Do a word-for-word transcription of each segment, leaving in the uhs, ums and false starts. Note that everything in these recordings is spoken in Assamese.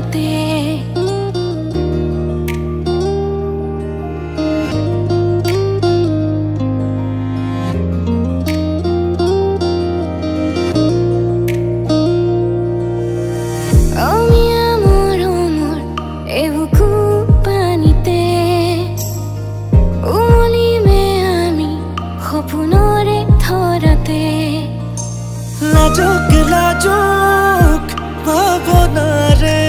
ধৰাতে লাজুক লাজুক ভাৱনাৰে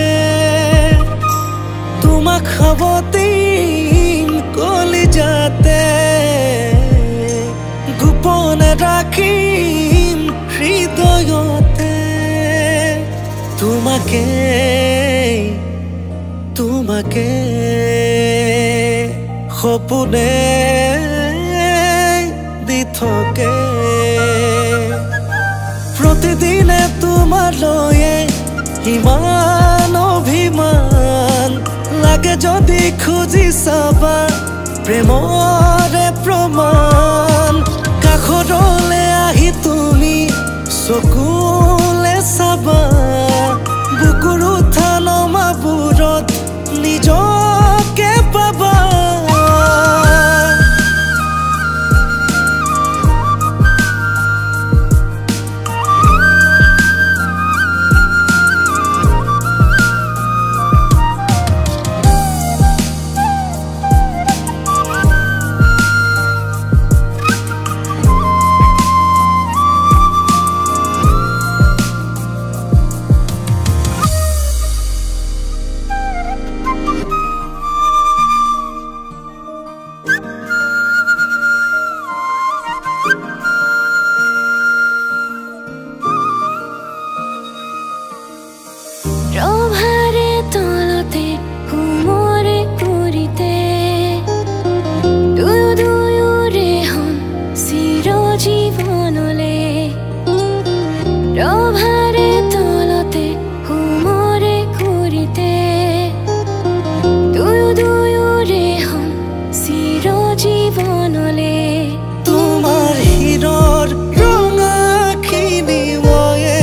তোমাক সাৱটিম কলিজাতে গোপনে ৰাখিম হৃদয়তে তোমাকে তোমাকে সপোনে দি থাকে প্ৰতিদিনে তোমালৈয়ে ইমান অভিমান লাগে যদি খুজি চাবা প্ৰেমৰে প্ৰমাণ কাষৰলে আহি তুমি চকুলে চাবা বুকুৰ উঠা নমাবোৰত নিজকে পাবা ৰভাৰে তলতে হুমৰে পুৰিতে দুয়ো দুয়োৰে হম চিৰজীৱনলে ৰভাৰে তলতে হুমৰে পুৰিতে দুয়ো দুয়োৰে হম চিৰজীৱনলে তোমাৰ হীৰৰ ৰঙাখিনি ময়ে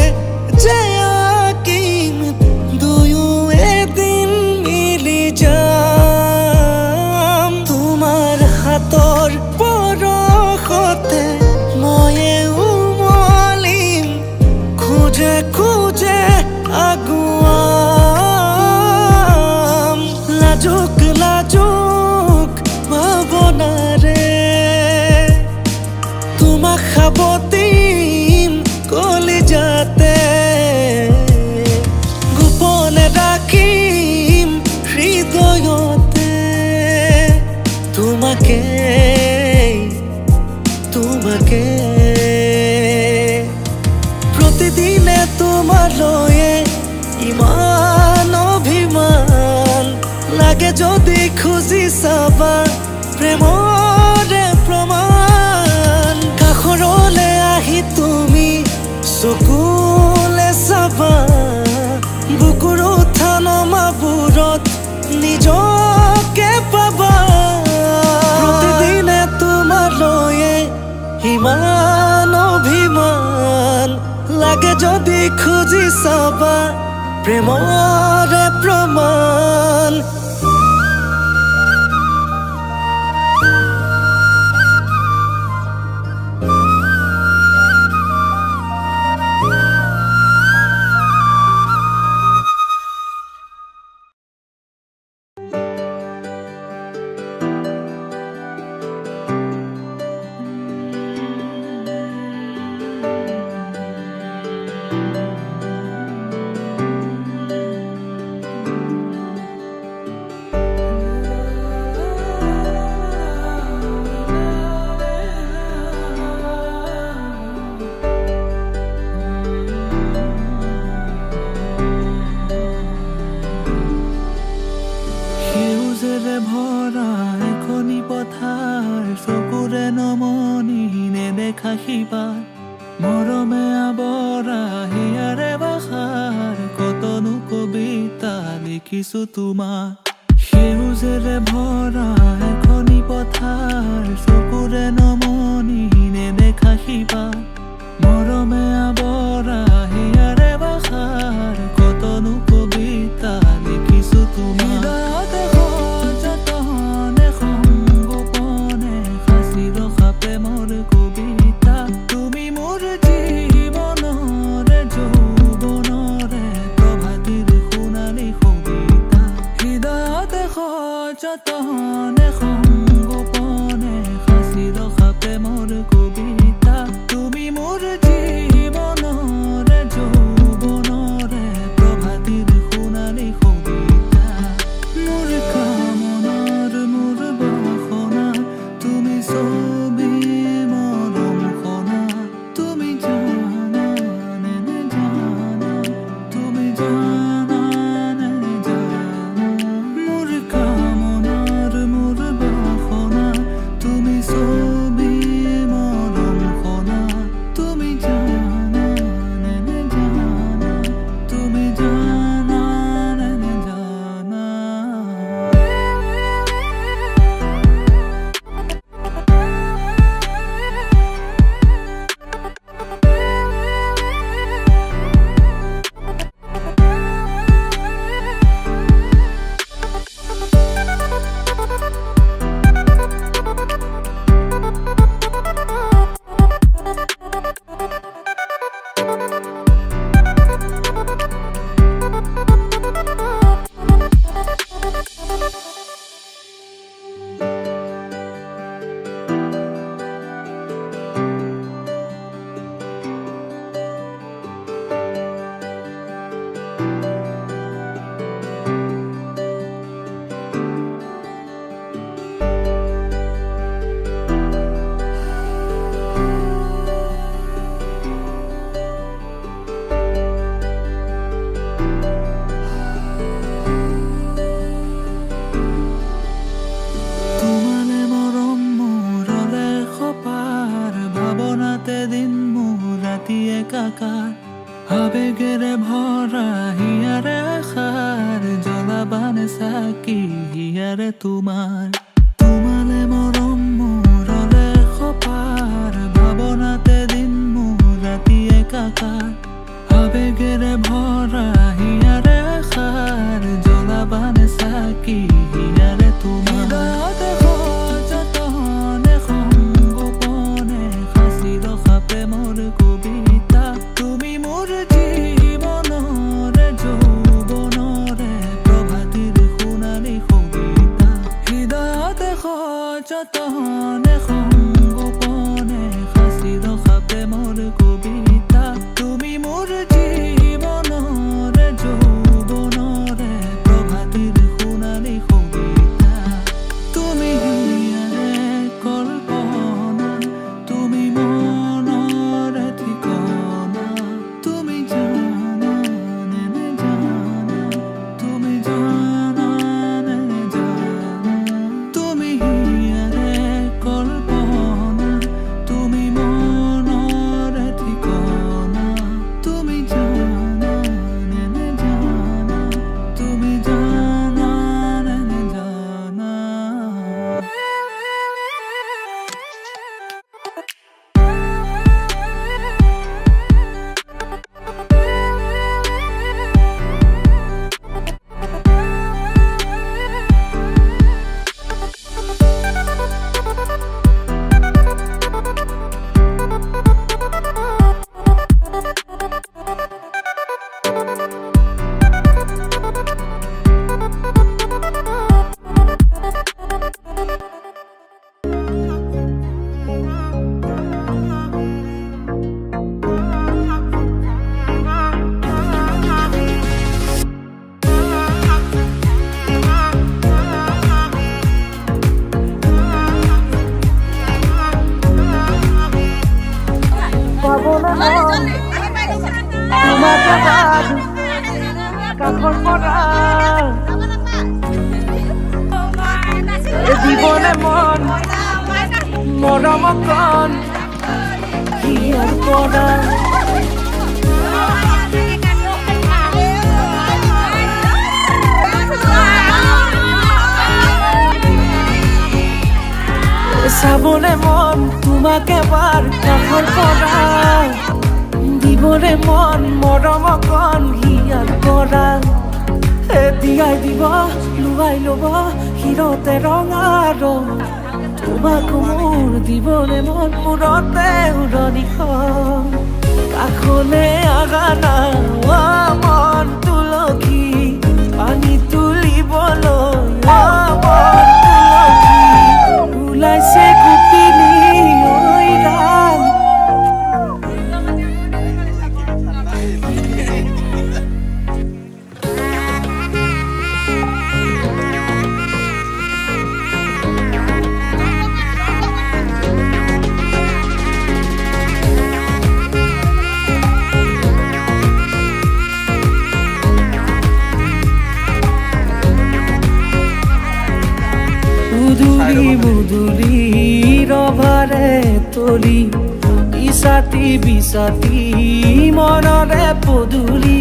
খুজে আগুৱাম লাজুক লাজুক ভাৱনাৰে তোমাক সাৱটিম কলিজাতে গোপনে ৰাখিম হৃদয়তে তোমাকে তোমাকে প্ৰতিদিনে তোমালৈয়ে ইমান অভিমান লাগে যদি খুজি চাবা প্ৰেমৰে প্ৰমাণ কাষৰলে আহি তুমি চকুলে চাবা বুকুৰ উঠা নমাবোৰত নিজকে পাবা প্ৰতিদিনে তোমালৈয়ে ইমান অভিমান লাগে যদি খুজি চাবা প্ৰেমৰে প্ৰমাণ মৰমে আবৰা হিয়াৰে বাখাৰ কতনো কবিতা লিখিছো তোমাৰ সেউজেৰে ভৰা এখনি পথাৰ চকুৰে নমনি নেদেখা শিপা মৰমে আবৰা হিয়াৰে বাখাৰ কতনো কবিতা যতনে সংগোপনে সাঁচি ৰখা প্ৰেমৰ কবিতা তুমি মোৰ জীৱনৰে যৌৱনৰে প্ৰভাতিৰ সোণালী কবিতা মোৰ কামনাৰ মোৰ বাসনা তুমি ছবি মৰম খনা তুমি জানা নে জানা তুমি জানা নে জানা মোৰ কামনাৰ মোৰ বাসনা তুমি ছবি মৰম খনা তুমি জানা নে জানা তুমি জানা নে জানা তোমালে মৰম মোৰলে খপাৰ ভাৱনাতে দিন মোৰ ৰাতি একাকাৰ আবেগেৰে ভৰা হিয়াৰে আশাৰ জ্বলাবানে চাকি হিয়াৰে তোমাৰ তোমালে মৰম মোৰলে খপাৰ ভাৱনাতে দিন মোৰ ৰাতি একাকাৰ আবেগেৰে ভৰা হিয়াৰে আশাৰ জ্বলাবানে চাকি হিয়াৰে তোমাৰ যতনে সংগোপনে সাঁচি ৰখা প্ৰেমৰ কবিতা তুমি মোৰ জীৱনৰে যৌৱনৰে প্ৰভাতিৰ সোণালী কবিতা হৃদয়তে যতনে সংগোপনে সাঁচি ৰখা প্ৰেমৰ কবিতা তুমি মোৰ জীৱনৰে যৌৱনৰে প্ৰভাতিৰ সোণালী কবিতা তুমি হিয়াৰে কল্পনা তুমি মনৰে ঠিকনা তুমি জানা নে জানা তুমি জানা নে জানা তুমি হিয়াৰে কল্পনা তুমি মনৰে ঠিকনা তুমি জানা নে জানা তুমি জানা নে জানা জীবনে মন মৰম কণ হিয়াৰ পৰা চাবলে মন তোমাক এবাৰ কাষৰ পৰা দিবলে মন মৰম কণ হিয়াৰ পৰা দিয়াই দিব লুৱাই ল'ব হিৰতে ৰঙা ৰং তোমাক মোৰ দিবলে মন মূৰতে উৰণিখন কাষলে আগা না মন তুলসী পানী তুলিবলৈ মন দুৱাৰে তলি ইছাতি বিছাতি মনৰে পদূলি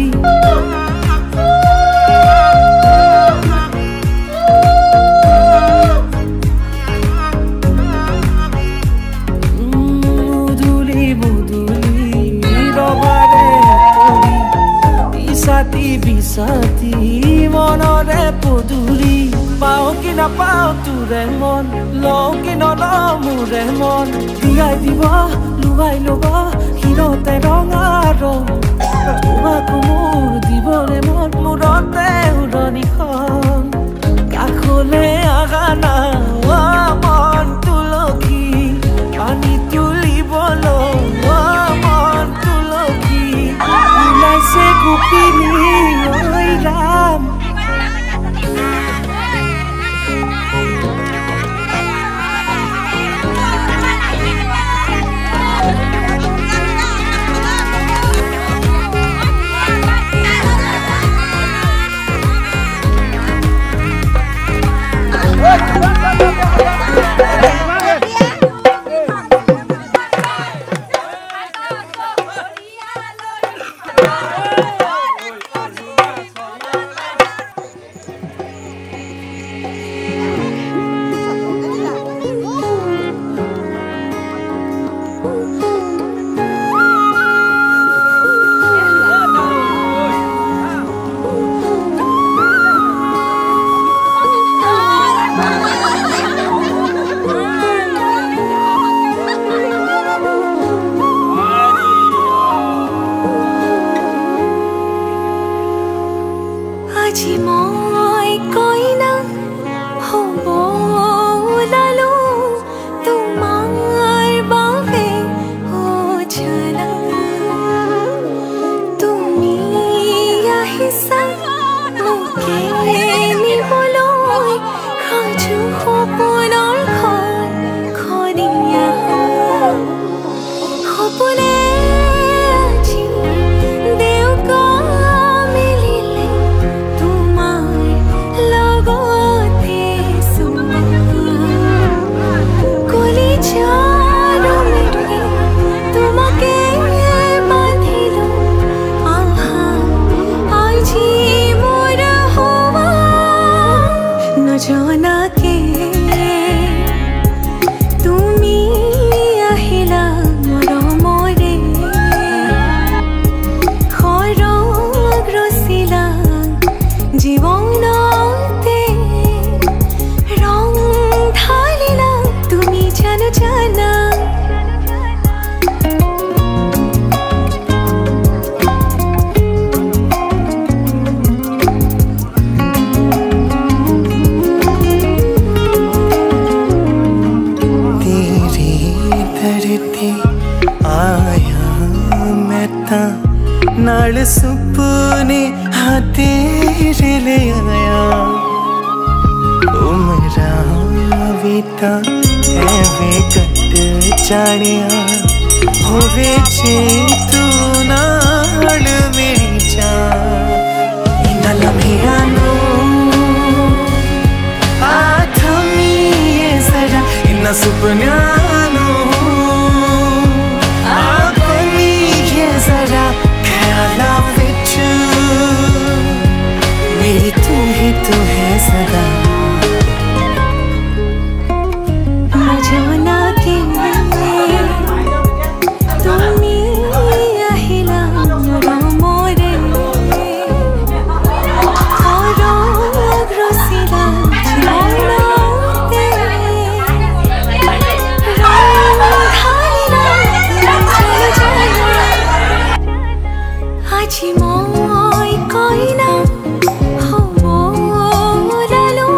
মুদুলি মুদুলি ৰবাৰে তলি ইছাতি বিছাতি মনৰে পদূলি পাও কি নাপাও তোৰে মন লও কি নলও মোৰে মন দিয়াই দিব লুৱাই ল'ব হিৰতে ৰঙা ৰং তোমাকো মোৰ দিবৰে মন মূৰতে উৰণিখন কাষলে আগা না মন তুলসী পানী তুলিবলৈ মন তুলসী ওলাইছে গোপিনী ঐ ৰাম আজি মই কইনা হ'ব ওলালো তোমাৰ বাবে অজানা তুমি আহিছা মোকে নিবলৈ সাজু সপোনৰ ঘৰ খনিয়া সপোনে আজি দেউকা জনাকে তুমি আহিলা মৰমৰে সৰগ ৰচিলা জীৱনতে ৰং ঢালিলা তুমি জানো জানা नाल सुपने हाँ तेरे ले आया उमरा बीता है वे कट जानिया होवे जे तू नाल मेरी जान इना लम्हियानो आथमी ये जरा इना सुपन्यानो आखमी ये जरा ख्याला विच मेरी तू ही तू है सदा मजना के তুমি আহিলা মৰমৰে সৰগ ৰচিলা জীৱনতে ৰং ঢালিলা আজি মই কইনা হ'ব ওলালো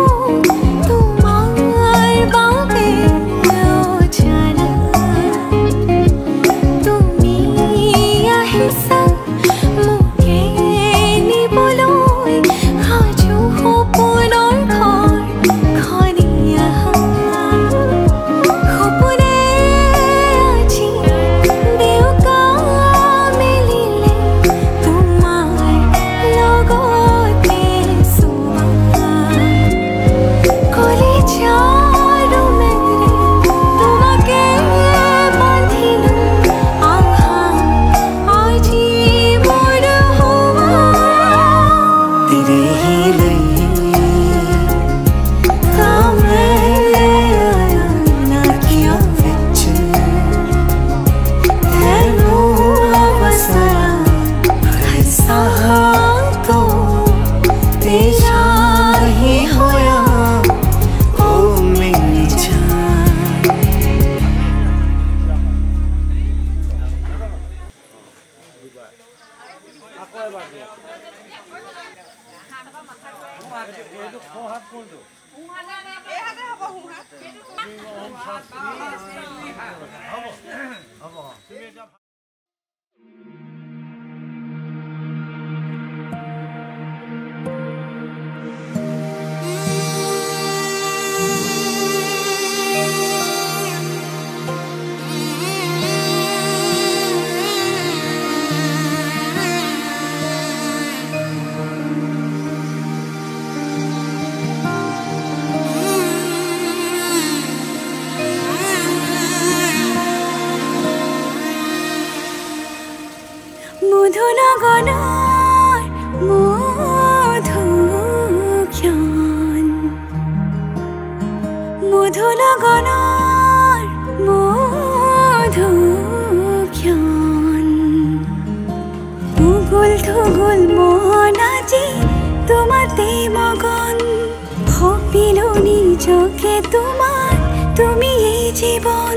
देहिले মধুনগনৰ মধুক্ষণ মধুনগনৰ মধুক্ষণ উগুল থুগুল মন আজি তোমাতে মগন ভাবিলো নিজকে তোমাৰ তুমি এই জীৱন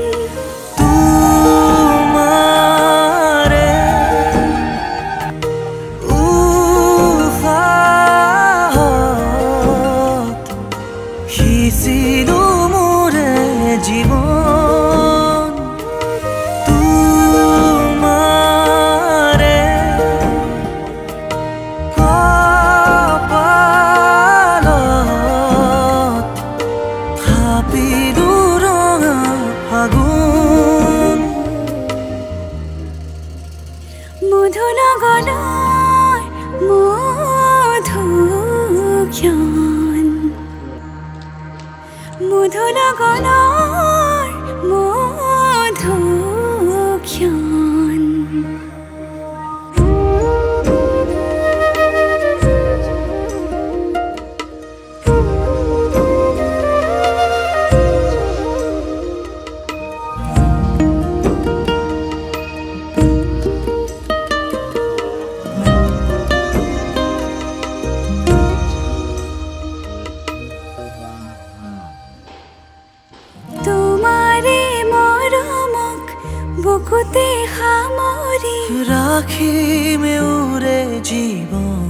মধুনগৰৰ মধুক্ষণ মধুনগৰৰ মধুক্ষণ বুকুতে সামৰি ৰাখিমে উৰে জীৱন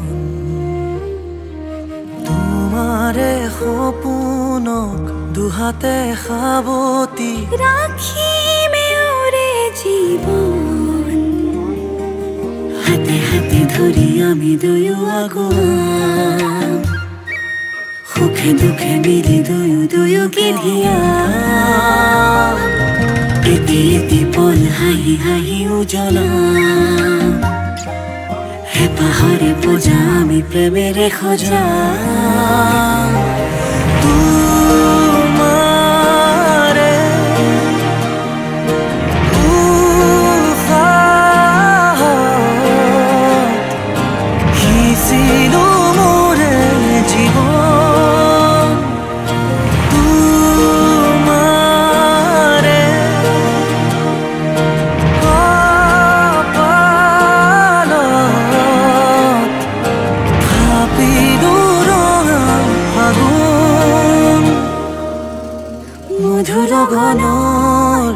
তোমাৰে সপোনক দুহাতে সাৱতি ৰাখিমে উৰে জীৱন হাতে হাতে ধৰি আমি দুয়ো আগুৱাম সুখে দুখে মিলি দুয়ো দুয়োকে ধিয়াম এটি এটি পল হাঁহি হাঁহি উজ্বলাম হেঁপাহৰে পূজা আমি প্ৰেমেৰে সজাম তোমাৰে উশাহত সিঁচিলো মোৰে জীৱন তোমাৰে মধুনগৰৰ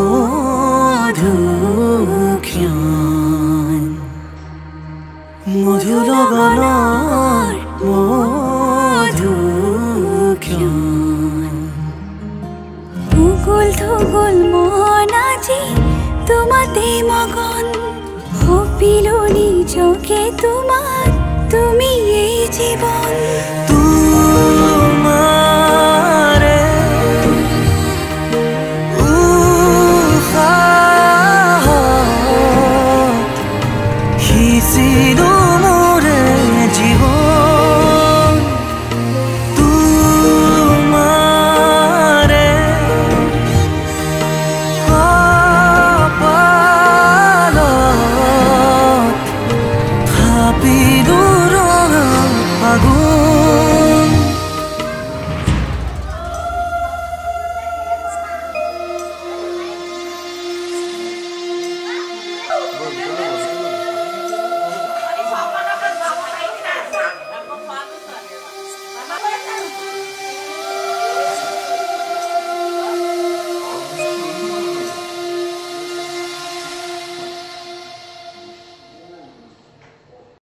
মধুক্ষণ মধুনগৰৰ মধুক্ষণ উগুল থুগুল মন আজি তোমাতে মগন ভাবিলো নিজকে তোমাৰ তুমি এই জীৱন